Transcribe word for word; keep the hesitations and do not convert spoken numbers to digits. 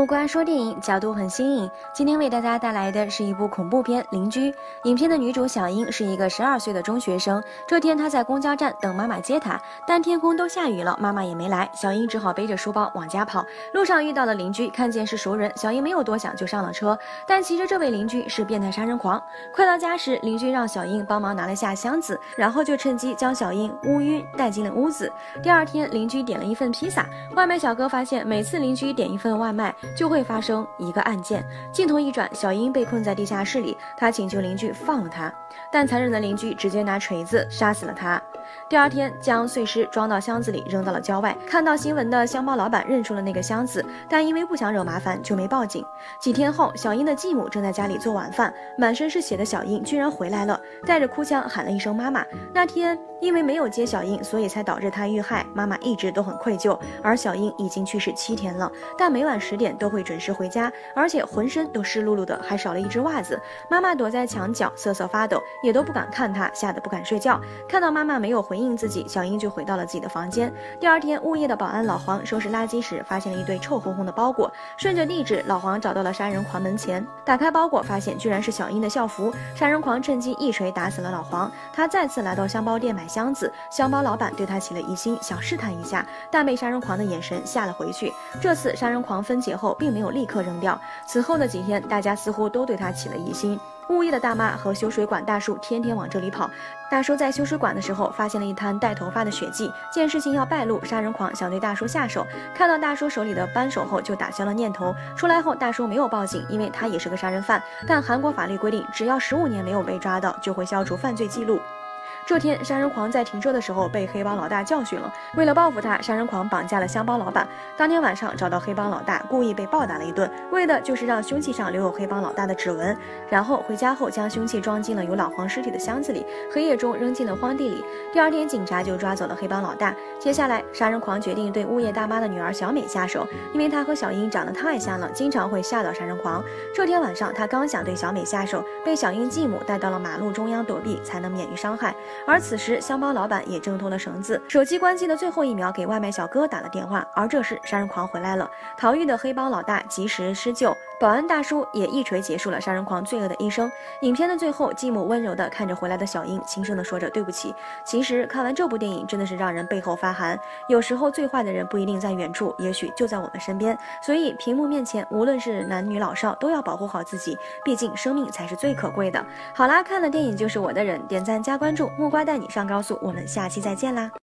瓜说电影角度很新颖，今天为大家带来的是一部恐怖片《邻居》。影片的女主小英是一个十二岁的中学生。这天她在公交站等妈妈接她，但天空都下雨了，妈妈也没来，小英只好背着书包往家跑。路上遇到了邻居，看见是熟人，小英没有多想就上了车。但其实这位邻居是变态杀人狂。快到家时，邻居让小英帮忙拿了下箱子，然后就趁机将小英乌晕带进了屋子。第二天，邻居点了一份披萨，外卖小哥发现每次邻居点一份外卖就会发生一个案件。镜头一转，小英被困在地下室里，他请求邻居放了他，但残忍的邻居直接拿锤子杀死了他。第二天，将碎尸装到箱子里扔到了郊外。看到新闻的箱包老板认出了那个箱子，但因为不想惹麻烦就没报警。几天后，小英的继母正在家里做晚饭，满身是血的小英居然回来了，带着哭腔喊了一声妈妈。那天因为没有接小英，所以才导致她遇害，妈妈一直都很愧疚。而小英已经去世七天了，但每晚十点都会准时回家，而且浑身都湿漉漉的，还少了一只袜子。妈妈躲在墙角瑟瑟发抖，也都不敢看她，吓得不敢睡觉。看到妈妈没有回应自己，小英就回到了自己的房间。第二天，物业的保安老黄收拾垃圾时，发现了一堆臭烘烘的包裹，顺着地址，老黄找到了杀人狂门前，打开包裹，发现居然是小英的校服。杀人狂趁机一锤打死了老黄。他再次来到箱包店买箱子，箱包老板对他起了疑心，想试探一下，但被杀人狂的眼神吓了回去。这次杀人狂分解后并没有立刻扔掉，此后的几天，大家似乎都对他起了疑心。物业的大妈和修水管大叔天天往这里跑。大叔在修水管的时候发现了一滩带头发的血迹，见事情要败露，杀人狂想对大叔下手，看到大叔手里的扳手后就打消了念头。出来后，大叔没有报警，因为他也是个杀人犯，但韩国法律规定，只要十五年没有被抓到，就会消除犯罪记录。这天，杀人狂在停车的时候被黑帮老大教训了。为了报复他，杀人狂绑架了箱包老板。当天晚上找到黑帮老大，故意被暴打了一顿，为的就是让凶器上留有黑帮老大的指纹。然后回家后将凶器装进了有老黄尸体的箱子里，黑夜中扔进了荒地里。第二天，警察就抓走了黑帮老大。接下来，杀人狂决定对物业大妈的女儿小美下手，因为她和小英长得太像了，经常会吓到杀人狂。这天晚上，他刚想对小美下手，被小英继母带到了马路中央躲避，才能免于伤害。而此时，箱包老板也挣脱了绳子，手机关机的最后一秒给外卖小哥打了电话。而这时，杀人狂回来了，逃逸的黑帮老大及时施救，保安大叔也一锤结束了杀人狂罪恶的一生。影片的最后，继母温柔地看着回来的小英，轻声地说着对不起。其实看完这部电影，真的是让人背后发寒。有时候最坏的人不一定在远处，也许就在我们身边。所以屏幕面前，无论是男女老少，都要保护好自己，毕竟生命才是最可贵的。好啦，看了电影就是我的人，点赞加关注，木瓜带你上高速，我们下期再见啦。